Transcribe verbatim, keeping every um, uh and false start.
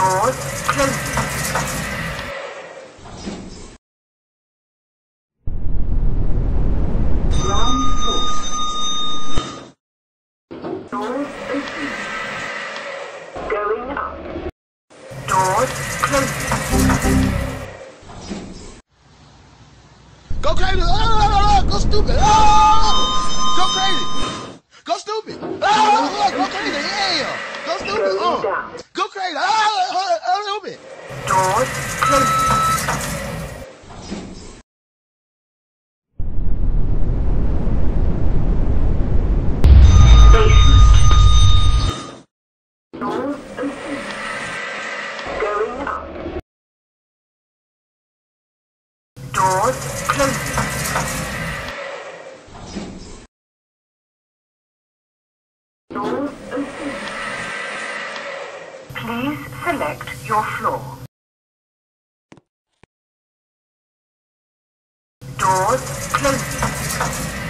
Doors closing. Ground floor. Doors open. Going up. Doors closing. Go crazy! Oh, oh, oh, oh, go stupid! Oh, go crazy! Go stupid! Oh, oh, go crazy! Yeah! Go stupid! Oh, go crazy! Oh, oh, oh, stupid! Doors closing. Basement. Doors open. Going up. Doors closing. Doors open. Please select your floor. Doors closing.